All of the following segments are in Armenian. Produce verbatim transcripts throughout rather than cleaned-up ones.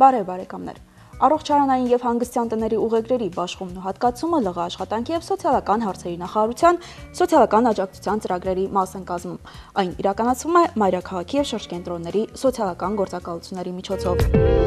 Բարև բարեկամներ։ Առողջարանային եւ հանգստյան տների ուղեգրերի բաշխումն ու հատկացումը ԼՂ աշխատանքի եւ սոցիալական հարցերի նախարարության սոցիալական աջակցության ծրագրերի մաս են կազմում։ Այն իրականացվում է մայրաքաղաքի եւ շրջկենտրոնների սոցիալական գործակալությունների միջոցով։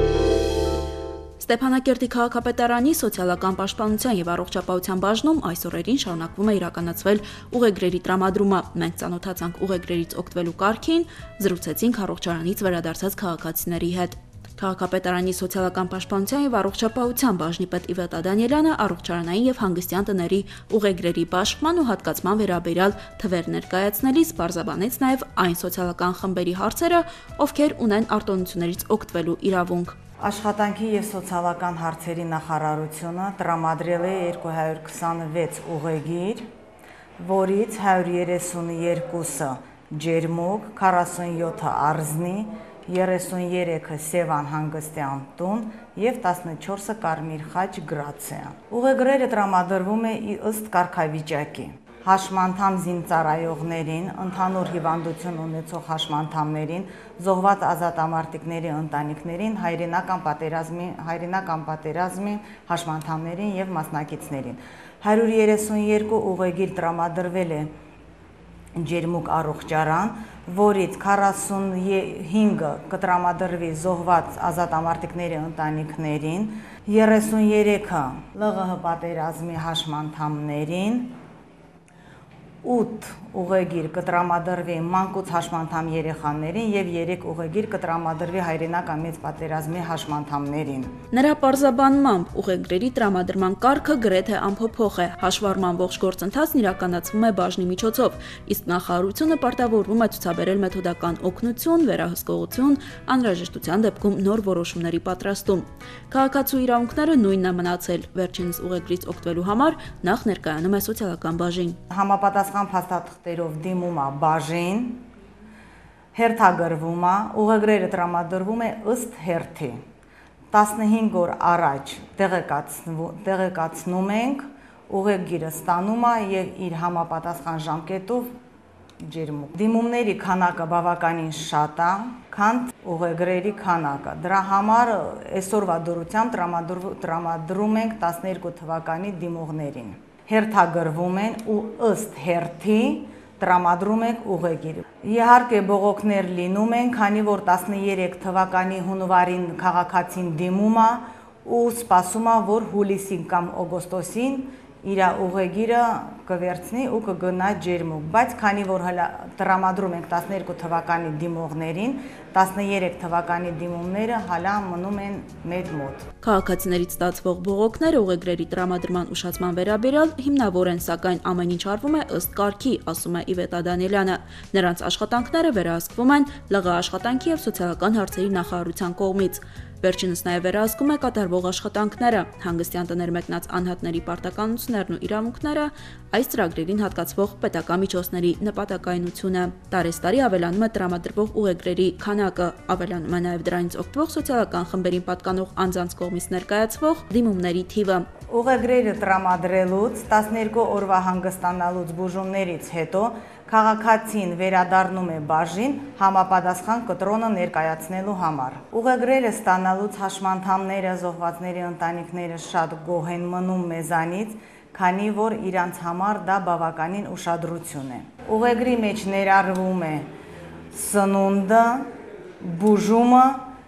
Ստեփանակերտի քաղաքապետարանի սոցիալական պաշտպանության եւ առողջապահության բաժնում այս օրերին շարունակվում է իրականացվել ուղեգրերի տրամադրումը։ Մենք ծանոթացանք ուղեգրերից օգտվելու կարգին, զրուցեցինք առողջարանից վերադարձած քաղաքացիների հետ։ Քաղաքապետարանի սոցիալական պաշտպանության եւ առողջապահության բաժնի պետ Իվետա Դանիելյանը առողջարանային եւ հանգստյան տների ուղեգրերի բաշխման ու հատկացման վերաբերյալ թվեր ներկայացնելիս բարձրաբանեց նաեւ այն սոցիալական խմբերի հարցերը, ովքեր ունեն արտոնություններից օգտվելու իրավունք։ Աշխատանքի եւ սոցիալական հարցերի նախարարությունը տրամադրել է երկու հարյուր քսանվեց ուղեգիր, որից հարյուր երեսունյոթը ջերմուկ, քառասունյոթը արզնի, երեսունյոթը Սևան հանգստյան տուն եւ տասնչորսը Կարմիր խաչ Գրացիա։ Ուղեգրերը տրամադրվում է ըստ կարգավիճակի։ Հաշմանդամ զինծառայողներին, ընդհանուր հիվանդություն ունեցող հաշմանդամներին, զոհված ազատամարտիկների ընտանիքներին, հայրենական պատերազմի, հայրենական պատերազմի հաշմանդամներին եւ մասնակիցներին։ հարյուր երեսունյոթ ուղեգիր տրամադրվել է ջերմուկ առողջարան, որից քառասունհինգը կտրամադրվի զոհված ազատամարտիկների ընտանիքներին, երեսունյոթը ԼՂՀ պատերազմի հաշմանդամներին, ութ ուղեգիր կտրամադրվի մանկուց հաշմանդամ երեխաներին եւ երեք ուղեգիր կտրամադրվի հայրենական մեծ պատերազմի հաշմանդամներին։ Նրա պարզաբանմամբ ուղեգրերի տրամադրման կարգը գրեթե անփոփոխ է, հաշվառման ողջ գործընթացն իրականացվում է բաժնի միջոցով, իսկ նախարարությունը պարտավորվում է ցուցաբերել մեթոդական օգնություն, վերահսկողություն, անհրաժեշտության դեպքում նոր որոշումների պատրաստում։ Քաղաքացու իրավունքները նույնն է մնացել, վերջինս ուղեգրից օգտվելու համար նախ ներկայանում է սոցիալական բաժին։ Համապատասխան փաստաթղթերով դիմում է բաժին, հերթագրվում է, ուղեգրերը տրամադրվում է ըստ հերթի։ տասնհինգ օր առաջ տեղեկացնում ենք, ուղեգիրը ստանում է եւ իր համապատասխան ժամկետով ջերմուկ։ Դիմումների քանակը բավականին շատ է, քան ուղեգրերի քանակը։ Դրա համար այսօրվա դրությամբ տրամադրում ենք տասներկու թվականի դիմողներին։ Հերթագրվում են ու ըստ հերթի տրամադրում ենք ուղեգիր։ Իհարկե բողոքներ լինում են, քանի որ տասներեք թվականի հունվարին քաղաքացին դիմում է ու սպասում է, որ հուլիսին կամ օգոստոսին իր ուղեգիրը կվերցնի ու կգնա ջերմուկ, բայց քանի որ հələ տրամադրում ենք տասներկու թվականի դիմողներին, տասներեք թվականի դիմումները հələ մնում են մեր մոտ։ Քաղաքացիներից ստացվող բողոքները ուղեգրերի տրամադրման ուշացման վերաբերյալ հիմնավոր են, սակայն ամեն ինչ արվում է ըստ կարգի, ասում է Իվետա Դանիելյանը։ Նրանց աշխատանքները վերահսկվում են ԼՂ աշխատանքի եւ սոցիալական հարցերի նախարարության կողմից։ Վերջինս նաև վերահսկում է կատարվող աշխատանքները, հանգստյան տներ մեկնած անհատների պարտականություններն ու իրավունքները, այս ծրագրերին հատկացվող պետական միջոցների նպատակայնությունը։ Տարեստարի ավելանում է տրամադրվող ուղեգրերի քանակը, ավելանում է նաև դրանից օգտվող սոցիալական խմբերին պատկանող անձանց կողմից ներկայացվող դիմումների թիվը։ Ուղեգրերը տրամադրելուց տասներկու օրվա հանգստանալուց բուժումներից հետո քաղաքացին վերադառնում է բաժին համապատասխան կտրոնը ներկայացնելու համար։ Ուղեգրերը ստանալուց հաշմանդամները, զոհվածների ընտանիքները շատ գոհ են մնում մեզանից, քանի որ իրանց համար դա բավականին ուշադրություն է։ Ուղեգրի մեջ ներառվում է սնունդը, բուժումը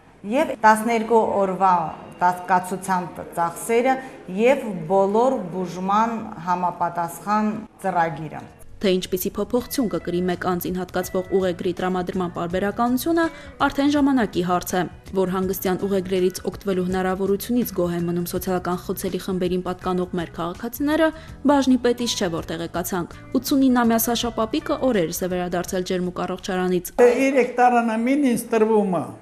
եւ տասներկու օրվա կացության ծախսերը եւ բոլոր բուժման համապատասխան ծրագիրը։ Թե ինչպիսի փոփոխություն կկրի մեկ անձին հատկացվող ուղեգրի տրամադրման պարբերականությունը արդեն ժամանակի հարց է, որ հանգստյան ուղեգրերից օգտվելու հնարավորությունից գոհ են մնում սոցիալական խոցելի խմբերին պատկանող մեր քաղաքացիները, բաժնի պետից չէ որ տեղեկացանք։ ութսունինամյա Սաշա Պապիկը օրերս է վերադարձել ջերմուկ առողջարանից։ երեք տարանամին ինձ տրվում է,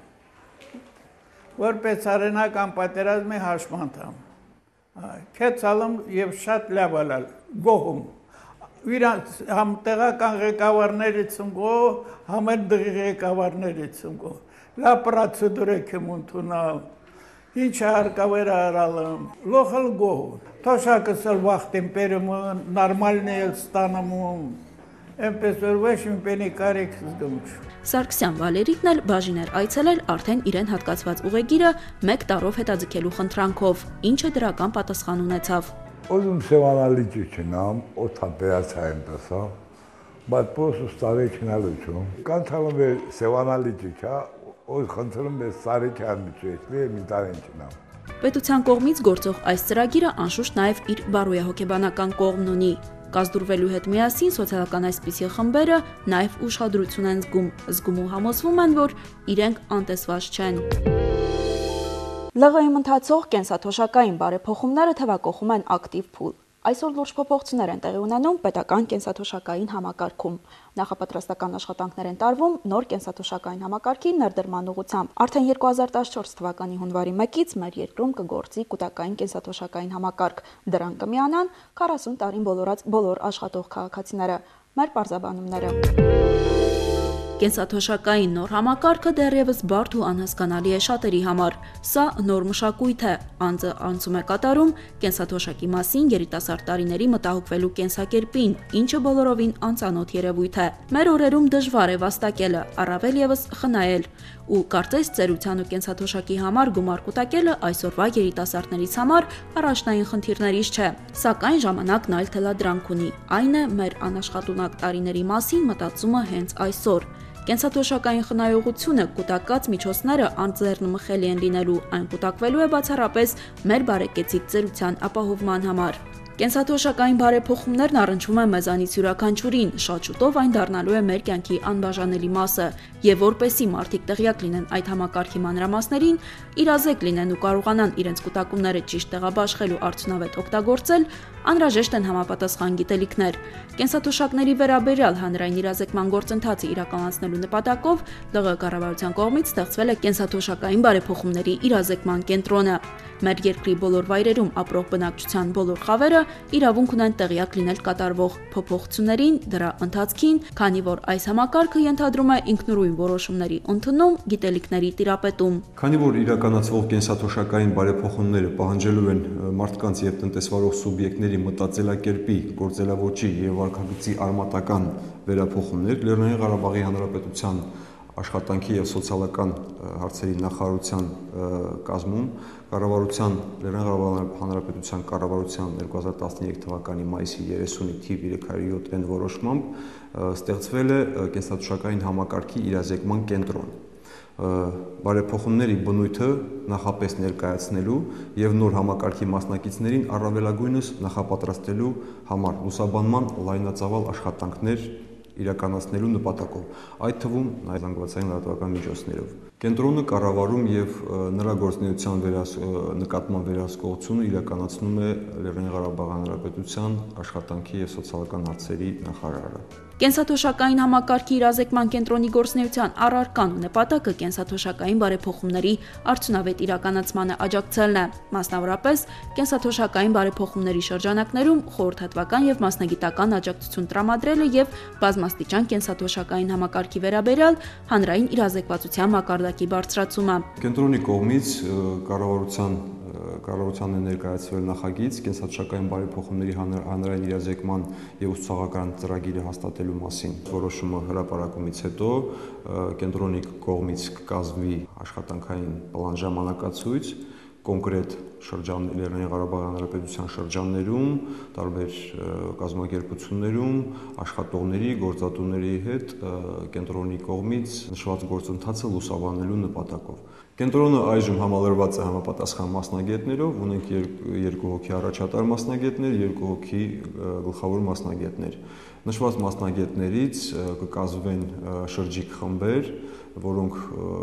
որպես արենական պատերազմի հաշմանդամ։ Քեցալում եւ շատ լավ ալալ, գոհում։ Իրանց համ տեղական ղեկավարներից եմ գոհ, համ էլ դղի ղեկավարներից եմ գոհ։ Լավ պրոցեդուր եք եմ ընդունել, ինչ հարկավեր արալım, լոխալ գոհ։ Թոշակս էլ վախտ եմ պերում, նորմալն էլ ստանում, այնպես որ ոչ մի պենի կարիք զգում չու։ Սարգսյան Վալերիկն էլ բաժին էր այցելել արդեն իրեն հատկացված ուղեգիրը մեկ տարով հետաձգելու խնդրանքով, ինչը դրական պատասխան ունեցավ։ Ուզում սևանալիճի չնամ, օթապերացիայում տեսա, բայց պրոստը ստարեքնալու չում։ Կանցալում է սևանալիճի չա, օր խնդրում է ստարեքյան միջեցլի է մի տարեն չնամ։ Պետության կողմից գործող այս ծրագիրը անշուշտ նաև իր բարոյահոգեբանական կողմն ունի։ Կազդուրվելու հետ միասին սոցիալական այսպիսի խմբերը նաև ուշադրություն են զգում, զգում ու համոզվում են, որ իրենք անտեսված չեն։ ԼՂՀ-ում ընթացող կենսաթոշակային բարեփոխումները թվակողում են ակտիվ փուլ։ Այսօր լուրջ փոփոխություններ են տեղի ունենում պետական կենսաթոշակային համակարգում։ Նախապատրաստական աշխատանքներ են տարվում նոր կենսաթոշակային համակարգի ներդրման ուղղությամբ։ Արդեն երկու հազար տասնչորս թվականի հունվարի մեկից մեր երկրում կգործի կൂട്ടակային կենսաթոշակային համակարգ։ Դրան կմիանան քառասուն տարին բոլորած բոլոր աշխատող քաղաքացիները։ Մեր պարզաբանումները։ Կենսաթոշակային նոր համակարգը դեռևս բարդ ու անհասկանալի է շատերի համար։ Սա նոր մշակույթ է, անձը անցում է կատարում կենսաթոշակի մասին երիտասարդ տարիների մտահոգվելու կենսակերպին, ինչը բոլորովին անծանոթ երևույթ է։ Մեր օրերում դժվար է վաստակելը, առավել ևս խնայել, ու կարծես ծերության ու կենսաթոշակի համար գումար կուտակելը այսօրվա երիտասարդներից համար առաջնային խնդիրներից չէ։ Սակայն ժամանակն այլ թելադրանք ունի, այն է մեր անաշխատունակ տարիների մասին մտածումը հենց այսօր։ Կենսաթոշակային խնայողությունը կուտակած միջոցները անձեռնմխելի են լինելու, այն կուտակվելու է բացառապես մեր բարեկեցիկ ծերության ապահովման համար։ Կենսաթոշակային բարեփոխումներն առնչվում են մեզանից յուրաքանչյուրին, շատ շուտով այն դառնալու է մեր կյանքի անբաժանելի մասը, եւ որպեսզի մարդիկ տեղյակ լինեն այդ համակարգի մանրամասներին, իրազեկ լինեն ու կարողանան իրենց կուտակումները ճիշտ տեղաբաշխել ու արդյունավետ օգտագործել, անհրաժեշտ են համապատասխան գիտելիքներ։ Կենսաթոշակների վերաբերյալ հանրային իրազեկման գործընթացը իրականացնելու նպատակով ԼՂՀ կառավարության կողմից ստեղծվել է կենսաթոշակային բարեփոխումների իրազեկման կենտրոնը։ Մեր երկրի բոլոր վայրերում ապրող բնակչության բոլոր խավերը իրավունք ունեն տեղյակ լինել կատարվող փոփոխություններին, դրա ընթացքին, քանի որ այս համակարգը ենթադրում է ինքնուրույն որոշումների ընդունում, գիտելիքների տիրապետում։ Քանի որ իրականացվող կենսաթոշակային բարեփոխումները պահանջելու են մարդկանց եւ տնտեսվարող սուբյեկտների մտածելակերպի, գործելավոճի եւ վարքագծի արմատական վերափոխումներ, Լեռնային Ղարաբաղի Հանրապետության աշխատանքի եւ սոցիալական հարցերի նախարարության կազմում կառավարության Լեռնային Ղարաբաղի Հանրապետության կառավարության երկու հազար տասներեք թվականի մայիսի երեսունի թիվ երեք հարյուր յոթ N որոշմամբ ստեղծվել է կենսաթոշակային համակարգի իրազեկման կենտրոն։ Բարեփոխումների բնույթը նախապես ներկայացնելու եւ նոր համակարգի մասնակիցներին առավելագույնս նախապատրաստելու համար լուսաբանման լայնածավալ աշխատանքներ իրականացնելու նպատակով, այդ թվում նաև զանգվածային լրատվական միջոցներով։ Կենտրոնը կառավարում եւ նրա գործունեության նկատմամբ վերահսկողությունը իրականացնում է Լեռնային Ղարաբաղի Հանրապետության աշխատանքի եւ սոցիալական հարցերի նախարարը։ Կենսաթոշակային համակարգի իրազեկման կենտրոնի գործունեության առարկան ու նպատակը կենսաթոշակային բարեփոխումների արդյունավետ իրականացմանը աջակցելն է, մասնավորապես կենսաթոշակային բարեփոխումների շրջանակներում խորհրդատվական եւ մասնագիտական աջակցություն տրամադրելը եւ բազմաստիճան կենսաթոշակային համակարգի վերաբերյալ հանրային իրազեկվածության մակարդակի բարձրացումը։ Կենտրոնի կողմից կառավարության կառավարությանը ներկայացվել նախագիծ կենսաթոշակային բարեփոխումների հանրային իրազեկման եւ ուսուցողական ծրագիրը հաստատելու մասին։ Որոշումը հրապարակումից հետո կենտրոնի կողմից կկազմվի աշխատանքային պլան ժամանակացույց կոնկրետ շրջան Լեռնային Ղարաբաղի Հանրապետության շրջաններում, տարբեր կազմակերպություններում աշխատողների, գործատուների հետ կենտրոնի կողմից նշված գործընթացը լուսաբանելու նպատակով։ Կենտրոնը այժմ համալրված է համապատասխան մասնագետներով, ունենք երկու հոգի առաջատար մասնագետներ, երկու հոգի գլխավոր մասնագետներ։ Նշված մասնագետներից կկազմվեն շրջիկ խմբեր, որոնք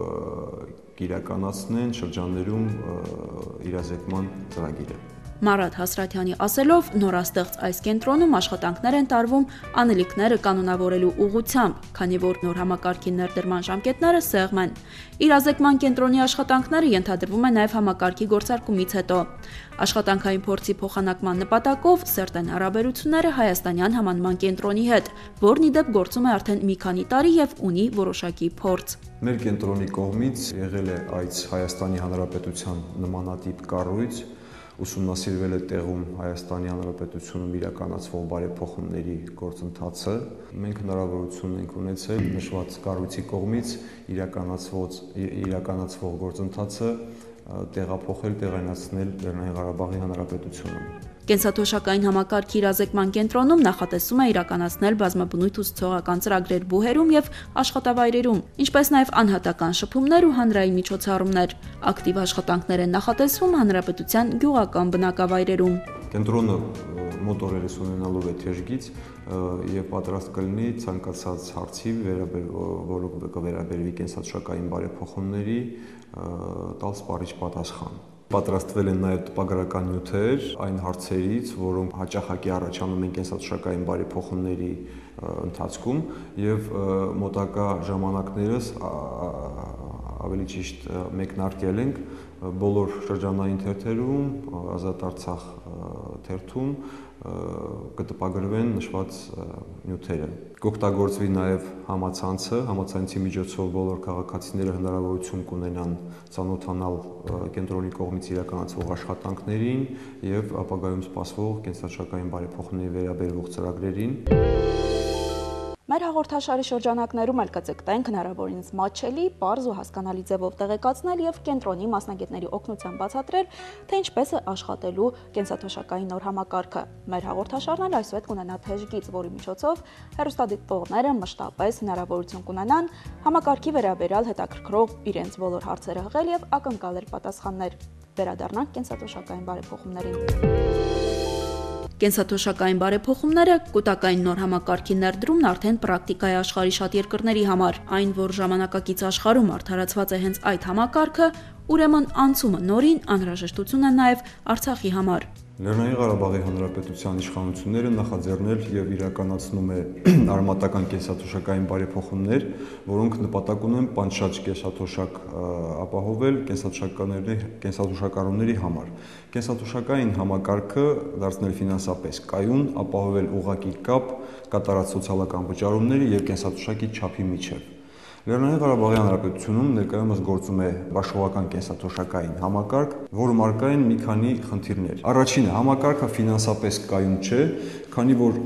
կիրականացնեն շրջաններում իրազեկման ծրագիրը։ Մարատ Հասրատյանի ասելով, նորաստեղծ այս կենտրոնում աշխատանքներ են տարվում անելիքները կանոնավորելու ուղղությամբ, քանի որ նոր համակարգի ներդրման ժամկետները սեղմ են։ Իրազեկման կենտրոնի աշխատանքները ենթադրվում են նաև համակարգի գործարկումից հետո։ Աշխատանքային փորձի փոխանակման նպատակով սերտ են հարաբերությունները Հայաստանյան համանման կենտրոնի հետ, որն ի դեպ գործում է արդեն մի քանի տարի եւ ունի որոշակի փորձ։ Մեր կենտրոնի կողմից եղել է այց Հայաստանի Հանրապետության նմանատիպ կառույց, ուսումնասիրվել է տեղում Հայաստանի Հանրապետությունում իրականացվող բարեփոխումների գործընթացը։ Մենք հնարավորություն ենք ունեցել նշված կառույցի կողմից իրականացվող իրականացվող գործընթացը տեղափոխել, տեղայնացնել Լեռնային Ղարաբաղի Հանրապետությունում։ Կենսաթոշակային համակարգի իրազեկման կենտրոնում նախատեսում է իրականացնել բազմաբնույթ ուսուցողական ծրագրեր բուհերում եւ աշխատավայրերում, ինչպես նաեւ անհատական շփումներ ու հանրային միջոցառումներ։ Ակտիվ աշխատանքներ են նախատեսվում հանրապետության գյուղական բնակավայրերում։ Կենտրոնը մոտորերս ունենալով է թեժգից եւ պատրաստ կլինի ցանկացած հարցի, որը կվերաբերվի կենսաթոշակային բարեփոխումների, տալ սպառիչ պատասխան։ Պատրաստվել են նաև տպագրական նյութեր այն հարցերից, որոնք հաճախակի առաջանում են կենսաթոշակային բարեփոխումների ընթացքում եւ մոտակա ժամանակներս ավելի ճիշտ մեկնարկել ենք բոլոր շրջանային թերթերում, Ազատ Արցախ թերթում կտպագրվեն նշված նյութերը։ Կօգտագործվի նաև համացանցը, համացանցի միջոցով բոլոր քաղաքացիները հնարավորություն կունենան ծանոթանալ կենտրոնի կողմից իրականացվող աշխատանքներին եւ ապագայում սպասվող կենսաթոշակային բարեփոխումների վերաբերող ծրագրերին։ Մեր հաղորդաշարի շրջանակներում էլ կձգտենք հնարավորինս մատչելի, պարզ ու հասկանալի ձևով տեղեկացնել եւ կենտրոնի մասնագետների օգնությամբ բացատրել, թե ինչպես է աշխատելու կենսաթոշակային նոր համակարգը։ Մեր հաղորդաշարն էլ այսուհետ կունենա թեժգից, որի միջոցով հեռուստադիտողները մշտապես հնարավորություն կունենան համակարգի վերաբերյալ հետաքրքրող իրենց բոլոր հարցերը հղել եւ ակնկալել պատասխաններ։ Վերադառնանք կենսաթոշակային բարեփոխումներին։ Կենսաթոշակային բարեփոխումները կൂട്ടակային նոր համակարգի ներդրումն արդեն պրակտիկա է աշխարհի շատ երկրների համար, այն որ ժամանակակից աշխարհում արդարացված է հենց այդ համակարգը, ուրեմն անցումը նորին անհրաժեշտություն է նաև Արցախի համար։ Լեռնային Ղարաբաղի Հանրապետության իշխանությունները նախաձեռնել եւ իրականացնում է արմատական կենսաթոշակային բարեփոխումներ, որոնք նպատակ ունեն պանշաճ կենսաթոշակ ապահովել կենսաթոշականների կենսաթոշակառուների համար։ Կենսաթոշակային համակարգը դարձնել ֆինանսապես կայուն, ապահովել ուղղակի կապ կատարած սոցիալական վճարումների եւ կենսաթոշակի չափի միջեւ։ Լեռնային Ղարաբաղի Հանրապետությունում ներկայումս գործում է բաշխողական կենսաթոշակային համակարգ, որում առկա են մի քանի խնդիրներ։ Առաջինը, համակարգը ֆինանսապես կայուն չէ, քանի որ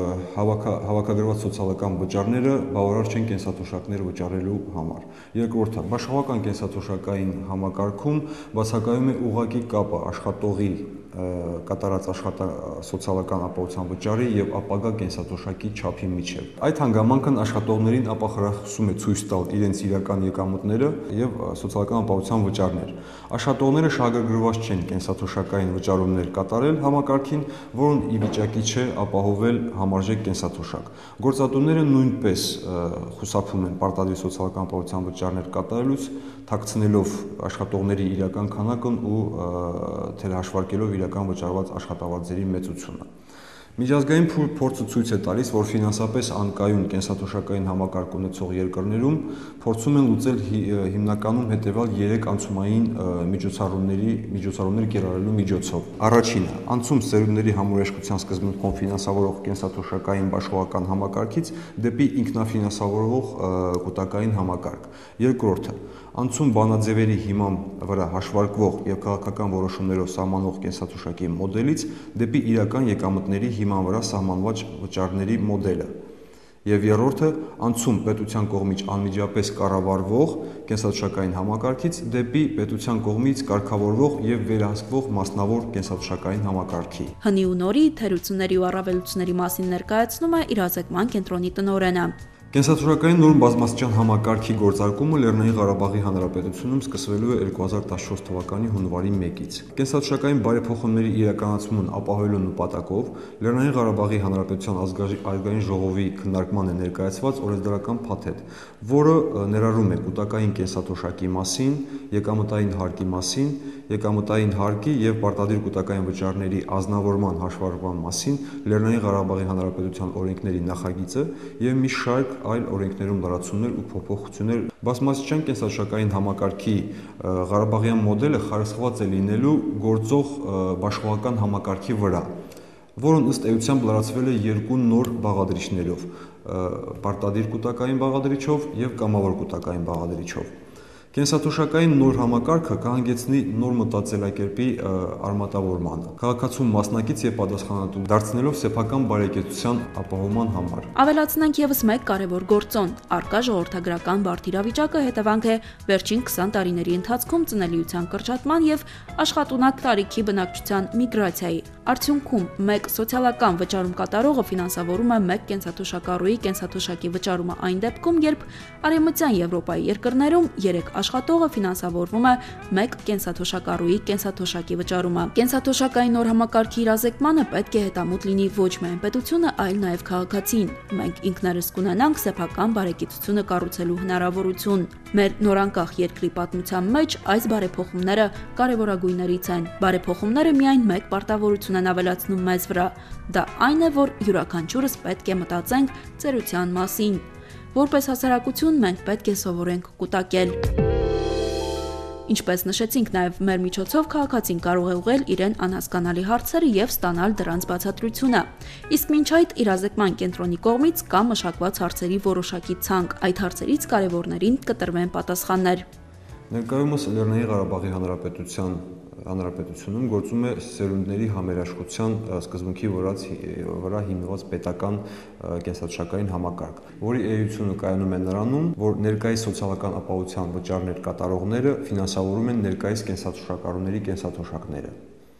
հավաքագրված սոցիալական վճարները բավարար չեն կենսաթոշակներ վճարելու համար։ Երկրորդը, բաշխողական կենսաթոշակային համակարգում բացակայում է ուղղակի կապը աշխատողի կատարած սոցիալական ապահովության վճարի եւ ապագա կենսաթոշակի չափի միջեւ։ Այդ հանգամանքն աշխատողներին ապախրախուսում է ցույց տալ իրենց իրական եկամուտները եւ սոցիալական ապահովության վճարներ։ Աշխատողները շահագրգռված չեն կենսաթոշակային վճարումներ կատարել համակարգին, որն ի վիճակի չէ ապահովել համարժեք կենսաթոշակ։ Գործատուները նույնպես խուսափում են պարտադիր սոցիալական ապահովության վճարներ կատարելուց, թաքցնելով աշխատողների իրական քանակն ու թերհաշվարկելով իրական վճարված աշխատավարձերի մեծությունը։ Միջազգային փորձը ցույց է տալիս, որ ֆինանսապես անկայուն կենսաթոշակային համակարգ ունեցող երկրներում փորձում են լուծել հիմնականում հետևյալ երեք անցումային միջոցառումների միջոցառումներ կիրառելու միջոցով։ Առաջինը, անցում ծերունների համուրեշկության սկզբունքով ֆինանսավորող կենսաթոշակային բաշխողական համակարգից դեպի ինքնաֆինանսավորող կൂട്ടակային համակարգ։ Երկրորդը, անցում բանաձևերի հիման վրա հաշվարկվող եւ քաղաքական որոշումներով սահմանվող կենսաթոշակի մոդելից դեպի իրական եկամուտների հիման վրա սահմանված վճարների մոդելը։ Եվ երրորդը, անցում պետության կողմից անմիջապես կառավարվող կենսաթոշակային համակարգից դեպի պետության կողմից կարգավորվող եւ վերահսկվող մասնավոր կենսաթոշակային համակարգի։ Հնի ու նորի թերությունների ու առավելությունների մասին ներկայացնում է իրազեկման կենտրոնի տնօրենը։ Կենսաթոշակային նոր բազմաստիճան համակարգի գործարկումը Լեռնային Ղարաբաղի Հանրապետությունում սկսվելու է երկու հազար տասնչորս թվականի հունվարի մեկից։ Կենսաթոշակային բարեփոխումների իրականացումն ապահովելու նպատակով Լեռնային Ղարաբաղի Հանրապետության ազգային ժողովի քննարկման է ներկայացված օրենսդրական փաթեթ, որը ներառում է կൂട്ടակային կենսաթոշակի մասին, եկամտային հարկի մասին, եկամտային հարկի եւ պարտադիր կൂട്ടակային վճարների ազնվորման հաշվարկման մասին Լեռնային Ղարաբաղի Հանրապետության օրենքների նախագիծը եւ մի շարք այլ օրենքներում լրացումներ ու փոփոխություններ։ Բազմաստիճան կենսաթոշակային համակարգի Ղարաբաղյան մոդելը խարսխված է լինելու գործող բաշխողական համակարգի վրա, որն ըստ էության լրացվել է երկու նոր բաղադրիչներով՝ պարտադիր կൂട്ടակային բաղադրիչով եւ կամավոր կൂട്ടակային բաղադրիչով։ Կենսաթոշակային նոր համակարգը կհանգեցնի նոր մտածելակերպի արմատավորմանը, քաղաքացու մասնակից եւ պատասխանատու դարձնելով սեփական բարեկեցության ապահովման համար։ Ավելացնենք եւս մեկ կարևոր գործոն՝ առկա ժողովրդագրական բարդ իրավիճակը հետևանք է վերջին քսան տարիների ընթացքում ծնելիության կրճատման եւ աշխատունակ տարիքի բնակչության միգրացիայի։ Արդյունքում մեկ սոցիալական վճարում կատարողը ֆինանսավորում է մեկ կենսաթոշակառուի կենսաթոշակի վճարումը այն դեպքում, երբ Արևմտյան Եվրոպայի երկրներում երեք աշխատողը ֆինանսավորվում է մեկ կենսաթոշակառուի կենսաթոշակի վճարումը։ Կենսաթոշակային նոր համակարգի իրազեկմանը պետք է հետամուտ լինի ոչ միայն պետությունը, այլ նաև քաղաքացին։ Մենք ինքներս կունենանք սեփական բարեկեցությունը կառուցելու հնարավորություն։ Մեր նորանկախ երկրի պատմության մեջ այս բարեփոխումները կարևորագույններից են։ Բարեփոխումները միայն մեկ պարտավորություն են ավելացնում մեզ վրա։ Դա այն է, որ յուրաքանչյուրս պետք է մտածենք ծերության մասին։ Որպես հասարակություն մենք պետք է սովորենք կուտակել։ Ինչպես նշեցինք, նաև մեր միջոցով քաղաքացին կարող է ուղղել իրեն անհասկանալի հարցերը եւ ստանալ դրանց բացատրությունը։ Իսկ մինչ այդ իրազեկման կենտրոնի կողմից կա մշակված հարցերի որոշակի ցանկ։ Այդ հարցերից կարևորներին կտրվեն պատասխաններ։ Ներկայումս Լեռնային Ղարաբաղի Հանրապետության Հանրապետությունում գործում է սերունդների համերաշխության սկզբունքի վրա հիմնված պետական կենսաթոշակային համակարգ, որի էությունը կայանում է նրանում, որ ներկայիս սոցիալական ապահովության վճարներ կատարողները ֆինանսավորում են ներկայիս կենսաթոշակառուների կենսաթոշակները։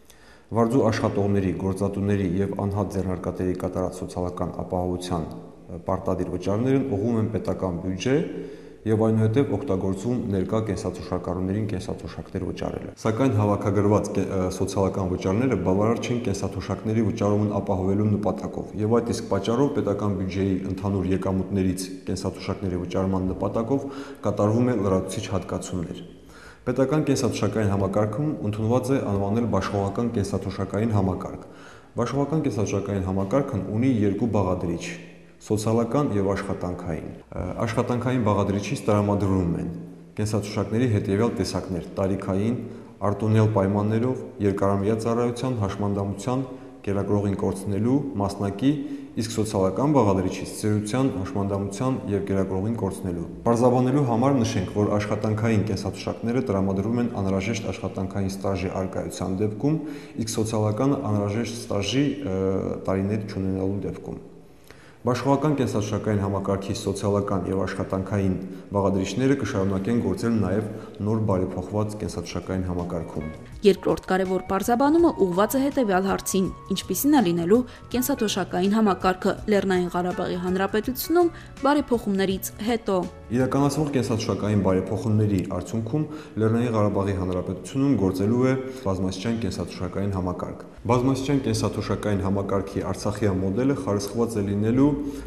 Վարձու աշխատողների, գործատուների եւ անհատ ձեռնարկատերի կատարած սոցիալական ապահովության պարտադիր վճարներն ուղղվում են պետական բյուջե եւ այնուհետեւ օգտագործվում ներկա կենսաթոշակառուներին կենսաթոշակներ վճարելը։ Սակայն հավաքագրված սոցիալական վճարները բավարար չեն կենսաթոշակների վճարումն ապահովելու նպատակով եւ այդ իսկ պատճառով պետական բյուջեի ընդհանուր եկամուտներից կենսաթոշակների վճարման նպատակով կատարվում է լրացուցիչ հատկացումներ։ Պետական կենսաթոշակային համակարգում ընդունված է անվանել Բաշխողական կենսաթոշակային համակարգ։ Բաշխողական կենսաթոշակային համակարգն ունի երկու բաղադրիչ՝ սոցիալական եւ աշխատանքային։ Աշխատանքային բաղադրիչից տրամադրվում են կենսաթոշակների հետեւյալ տեսակներ՝ տարիքային, արտոնյալ պայմաններով, երկարամյա ծառայության, հաշմանդամության, կերակրողին կորցնելու, մասնակի, իսկ սոցիալական բաղադրիչից ծերության, հաշմանդամության եւ կերակրողին կորցնելու։ Պարզաբանելու համար նշենք, որ աշխատանքային կենսաթոշակները տրամադրվում են անհրաժեշտ աշխատանքային ստաժի առկայության դեպքում, իսկ սոցիալականը անհրաժեշտ ստաժի տարիներ չունենալու դեպքում։ Բաշխողական կենսաթոշակային համակարգի սոցիալական եւ աշխատանքային բաղադրիչները կշարունակեն գործել նաեւ նոր բարեփոխված կենսաթոշակային համակարգում։ Երկրորդ կարևոր պարզաբանումը ուղղված է հետևյալ հարցին. ինչպիսին է լինելու կենսաթոշակային համակարգը Լեռնային Ղարաբաղի Հանրապետությունում բարեփոխումներից հետո։ Իրականացվող կենսաթոշակային բարեփոխումների արդյունքում Լեռնային Ղարաբաղի Հանրապետությունում գործելու է բազմաստիճան կենսաթոշակային համակարգ։ Բազմաստիճան կենսաթոշակային համակարգի Արցախյան մոդելը խարսխված է լինելու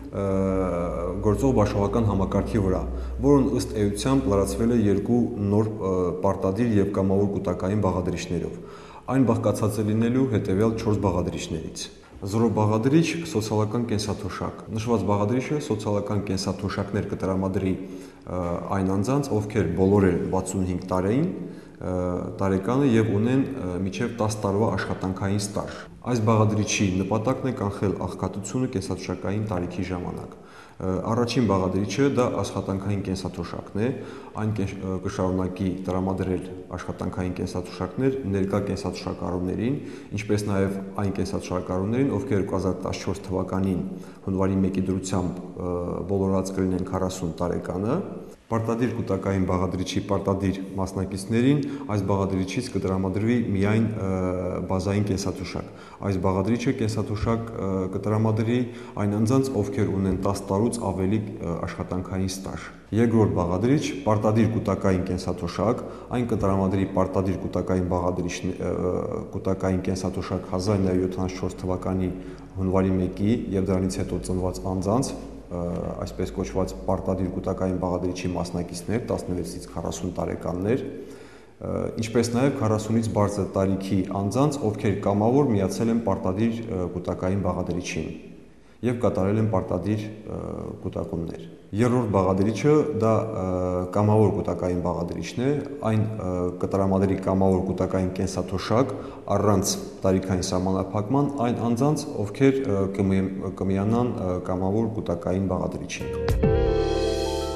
գործող բաշխողական համակարգի վրա, որն ըստ էության լրացվել է երկու նոր պարտադիր եւ կամավոր կուտակային բաղադրիչներով։ Այն բաղկացած է լինելու հետեւյալ չորս բաղադրիչներից։ Զորո բաղադրիչ սոցիալական կենսաթոշակ։ Նշված բաղադրիչը սոցիալական կենսաթոշակներ կտրամադրի այն անձանց, ովքեր բոլորը վաթսունհինգ տարեին տարեկանը եւ ունեն մինչեւ տասը տարվա աշխատանքային ստաժ։ Այս բաղադրիչի նպատակն է կանխել աղքատությունը կենսաթոշակային տարիքի ժամանակ։ Առաջին բաղադրիչը դա աշխատանքային կենսաթոշակն է, այն կշարունակի տրամադրել աշխատանքային կենսաթոշակներ ներկա կենսաթոշակառուներին, ինչպես նաև այն կենսաթոշակառուներին, ովքեր երկու հազար տասնչորս թվականին հունվարի մեկի դրությամբ բոլորած կլինեն քառասուն տարեկանը։ Պարտադիր կուտակային բաղադրիչի պարտադիր մասնակիցներին այս բաղադրիչից կտրամադրվի միայն բազային կենսաթոշակ։ Այս բաղադրիչը կենսաթոշակ կտրամադրի այն անձանց, ովքեր ունեն տասը տարուց ավելի աշխատանքային ստաժ։ Երկրորդ բաղադրիչ պարտադիր կուտակային կենսաթոշակ, այն կտրամադրի պարտադիր կուտակային բաղադրիչ կուտակային կենսաթոշակ հազար նավը յոթանասունչորս թվականի հունվարի մեկի եւ դրանից հետո ծնված անձանց, այսպես կոչված պարտադիր կուտակային բաղադրիչի մասնակիցներ տասնվեցից քառասուն տարեկաններ, ինչպես նաև քառասունից բարձր տարիքի անձանց, ովքեր կամավոր միացել են պարտադիր կուտակային բաղադրիչին եւ կատարել են պարտադիր կուտակումներ։ Երրորդ բաղադրիչը դա կամավոր կուտակային բաղադրիչն է, այն կտրամադրի կամավոր կուտակային կենսաթոշակ առանց տարիքային սահմանափակման այն անձանց, ովքեր կմիանան կամավոր կուտակային բաղադրիչին։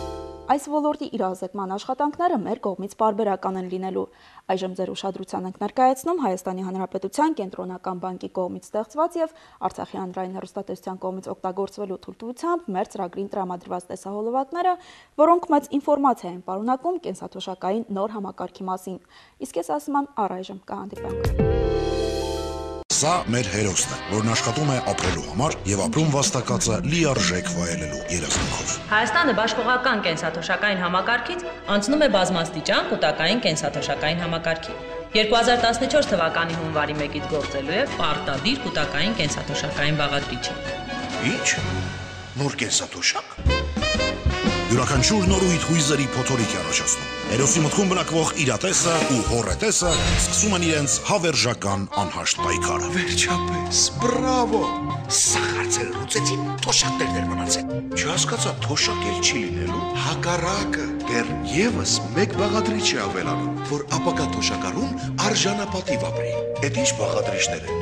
այս ոլորտի իրազեկման աշխատանքները մեր կողմից պարբերական են լինելու։ Այժմ ձեր ուշադրության ենք ներկայացնում Հայաստանի Հանրապետության Կենտրոնական բանկի կողմից ստեղծված եւ Արցախի հանրային հեռուստատեսության կողմից օգտագործվելու թույլտվությամբ մեր ծրագրին տրամադրված տեսահոլովակները, որոնք մեծ ինֆորմացիա են պարունակում կենսաթոշակային նոր համակարգի մասին։ Իսկ ես ասում եմ առայժմ կհանդիպենք։ Սա մեր հերոսն է, որն աշխատում է ապրելու համար եւ ապրում վաստակածը լիարժեք վայելելու երազանքով։ Հայաստանը բաշխողական կենսաթոշակային համակարգից անցնում է բազմաստիճան կൂട്ടակային կենսաթոշակային համակարգի։ երկու հազար տասնչորս թվականի հունվարի մեկից գործելու է պարտադիր կൂട്ടակային կենսաթոշակային բաղադրիչը։ Ինչ? Նոր կենսաթոշակ։ Յուրաքանչյուր նորույթ հույզերի փոթորիկ է առաջացնում։ Հերոսի մտքում բնակվող իրատեսը ու հոռետեսը սկսում են իրենց հավերժական անհաշտ պայքարը։ Վերջապես, բրավո։ Սա հարցերը լուծեցին, թոշակներ դեր մնացել։ Չհասկացա, թոշակ էլ չի լինելու։ Հակառակը դեռ եւս մեկ բաղադրիչ է ավելանում, որ ապակա թոշակարում արժանապատիվ ապրի։ Էդ ինչ բաղադրիչներ են։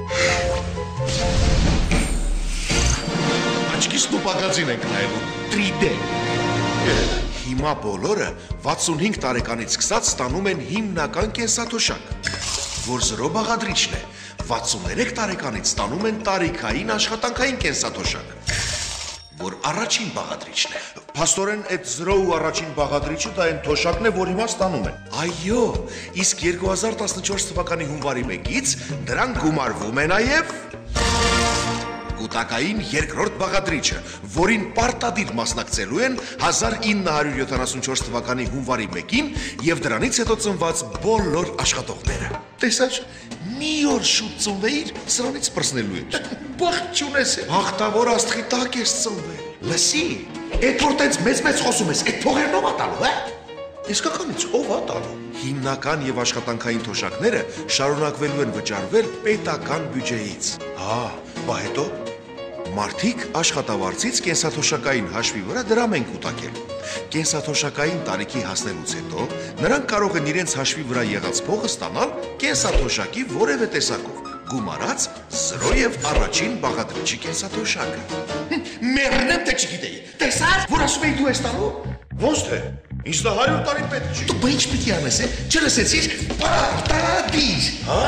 Աչքիս ու բագազին ենք նայում, три դե։ Հիմա բոլորը վաթսունհինգ տարեկանից սկսած ստանում են հիմնական կենսաթոշակ, որ զրո բաղադրիչն է, վաթսուններեք տարեկանից ստանում են տարիքային աշխատանքային կենսաթոշակ, որ առաջին բաղադրիչն է։ Փաստորեն այդ զրո ու առաջին բաղադրիչը դա այն թոշակն է, որ հիմա ստանում են։ Այո, իսկ երկու հազար տասնչորս թվականի հունվարի մեկից դրանք գումարվում է նաև կൂട്ടակային երկրորդ բաղադրիչը, որին պարտադիր մասնակցելու են հազար ինը հարյուր յոթանասունչորս թվականի հունվարի մեկին եւ դրանից հետո ծնված բոլոր աշխատողները։ Տեսա՞ր, մի օր շուտ ծնվեիր, սրանից պրսնելու էր։ Բախտ չունես։ Հաղթավոր աստղի տակ ես ծնվել։ Լսի, այդ որ տենց մեծ-մեծ խոսում ես, այդ փողերն ով ա տալու, հա։ Իսկականից ով ա տալու։ Հիմնական եւ աշխատանքային թոշակները շարունակվելու են վճարվել պետական բյուջեից։ Հա, բա հետո մարդիկ աշխատավարձից կենսաթոշակային հաշվի վրա դրամ են կուտակել։ Կենսաթոշակային տարիքի հասնելուց հետո նրանք կարող են իրենց հաշվի վրա եղած փողը ստանալ կենսաթոշակի որևէ տեսակով, գումարած զրո եւ առաջին բաղադրիչի կենսաթոշակը։ Մերն եմ թե չգիտեի։ Տեսա՞ր, որ ասում էի դու ես տալու։ Ոնց թե։ Ինձ դա հարյուր տարի պետք չի։ Դու ինչ պիտի անես, չլսեցիր։ Պարտադիր, հա։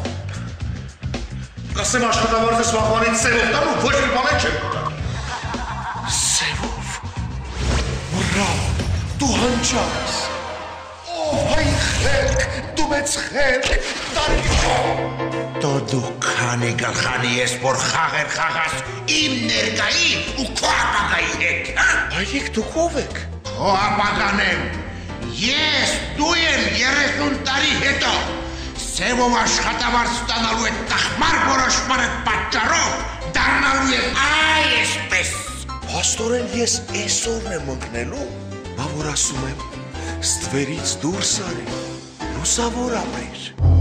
Ասեմ աշխատավարձս վաղվանից սևով տալու, ոչ մի բան չեմ կտա։ Սևով։ Բրավո, դու հանճար ես։ Ով հայ խելք, դու մեծ խելք, տարիք։ Դո դու քանի գլխանի ես, որ խաղեր խաղաս իմ ներկայի ու քո ապագայի հետ, հա։ Այեք դուք ով եք։ Քո ապագան եմ։ Ես դու եմ երեսուն տարի հետո։ Սևով աշխատավարձ ստանալու այդ տխմար որոշմանը պատճառով դառնալու եմ այսպես։ Փաստորեն ես այսօրն եմ ընկնելու, բա որ ասում եմ, ստվերից դուրս արի, լուսավոր ապրիր։